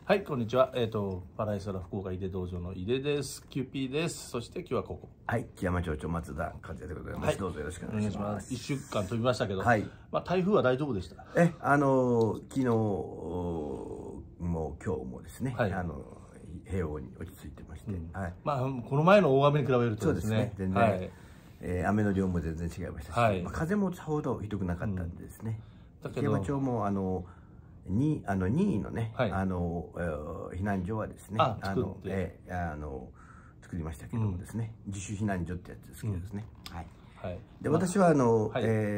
はい、こんにちは。パライソラ福岡井出道場の井出です。キューピーです。そして今日はここ。 はい、木山町長松田和也でございます。はい、どうぞよろしくお願いします。 1週間飛びましたけど、 はい、 まあ台風は大丈夫でした。 昨日も今日もですね、はい、平穏に落ち着いてまして、はい、まあこの前の大雨に比べるとですね、 全然、はい、雨の量も全然違いましたし、はい、風もさほどひどくなかったんですね。木山町も任意のね、はい、避難所はですね、作りましたけどもですね、自主避難所ってやつですけどですね。はい。で、私は一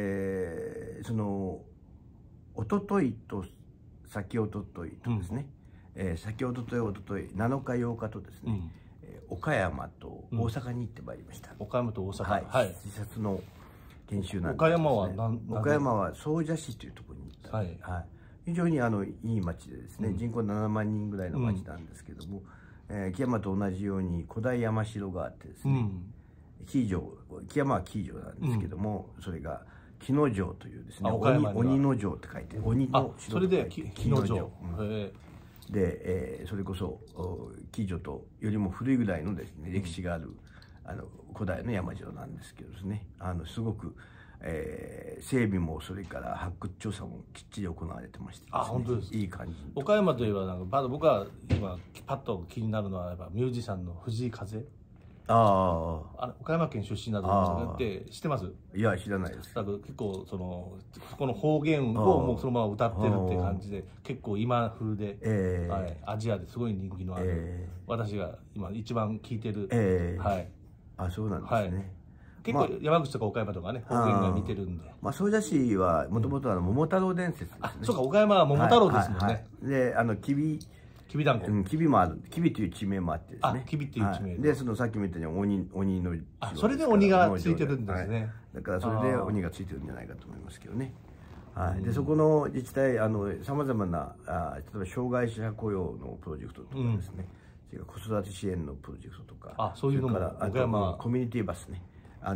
昨日と先一昨日とですね、先一昨日一昨日7日8日とですね、岡山と大阪に行ってまいりました。 岡山と大阪。 はい。視察の研修なんです。 岡山は岡山は総社市というところに行った。はい。非常にいい町でですね、人口7万人ぐらいの町なんですけども、木山と同じように古代山城があってですね、木山は木城なんですけども、それが木之城というですね、鬼の城って書いて、鬼の城と書いて木之城で、それこそ木城とよりも古いぐらいのですね、歴史がある古代の山城なんですけどですね、すごく整備もそれから発掘調査もきっちり行われてまして、 本当です。 いい感じ。 岡山といえば僕は今パッと気になるのはやっぱミュージシャンの藤井風。岡山県出身だと思うんですけど、知ってます？ いや、知らないです。 結構この方言をもうそのまま歌ってるって感じで、結構今風で、アジアですごい人気のある、私が今一番聴いてる。はい。 そうなんですね。 結構山口とか岡山とかね、方言が似てるんで。 総社市はもともと桃太郎伝説ですね。 そうか、岡山は桃太郎ですもんね。 で、きびだんご。きびもある。きびという地名もあってですね。 きびっていう地名。 で、さっきも言ったように鬼の。 それで鬼がついてるんですね。 だからそれで鬼がついてるんじゃないかと思いますけどね。はい。で、そこの自治体、さまざまな、例えば障害者雇用のプロジェクトとかですね。子育て支援のプロジェクトとか。 そういうのも。 岡山コミュニティバスね。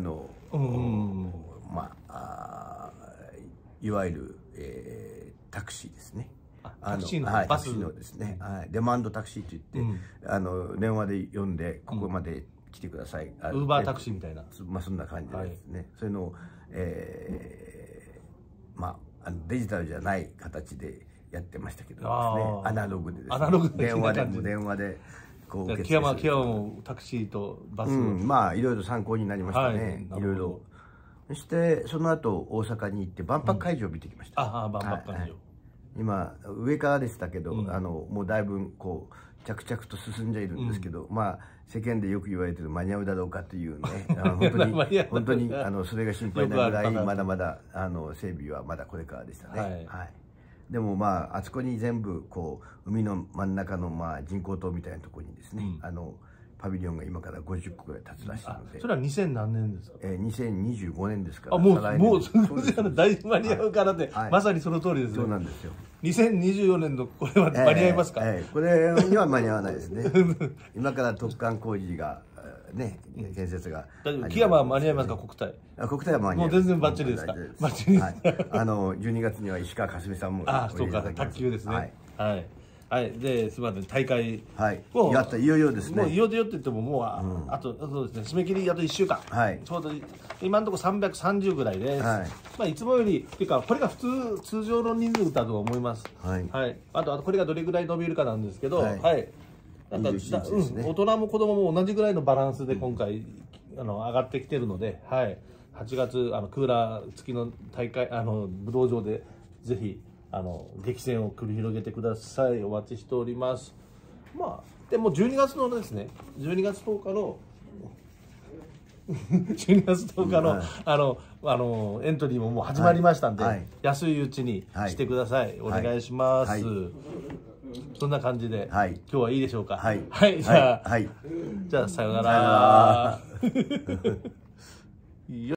いわゆるタクシーですね。 タクシーのバスのですね、デマンドタクシーといって、電話で呼んでここまで来てください。 ウーバータクシーみたいな。 そんな感じですね。そういうのをデジタルじゃない形でやってましたけどですね、アナログでですね、電話で。 木山もタクシーとバスいろいろ参考になりましたね。いろいろ。そしてその後大阪に行って万博会場を見てきました。 万博会場。 今上からでしたけど、もうだいぶ着々と進んじゃいるんですけど、世間でよく言われてる間に合うだろうかというね、本当にそれが心配なぐらいまだまだ整備はまだこれからでしたね。でもあそこに全部海の真ん中の人工島みたいなところにですね、パビリオンが今から50個ぐらい経つらしいので。 それは2000何年ですか ？2025年ですから。 もうだいぶ間に合うからって、まさにその通りですね。 そうなんですよ。 2024年のこれは間に合いますか？ これには間に合わないですね。今から特貫工事がね、建設が。 木山は間に合いますか？国体。 国体は間に合います。 もう全然バッチリですか？バッチリ。 12月には石川佳純さんも。 そうか、卓球ですね。はい。で、すみません、大会。 やった、いよいよですね。 もういよいよって言っても、もう、あとですね、締め切りあと1週間。ちょうど、今のところ330ぐらいです。いつもより、っていうか、これが通常の人数だと思います。あと、これがどれぐらい伸びるかなんですけど、大人も子供も同じぐらいのバランスで今回、上がってきてるので、8月、クーラー付きの大会、武道場で、ぜひ、激戦を繰り広げてください。お待ちしております。でも12月のですね、12月10日の12月10日のエントリーももう始まりましたんで、安いうちにしてください。お願いします。そんな感じで、今日はいいでしょうか。じゃあさようなら。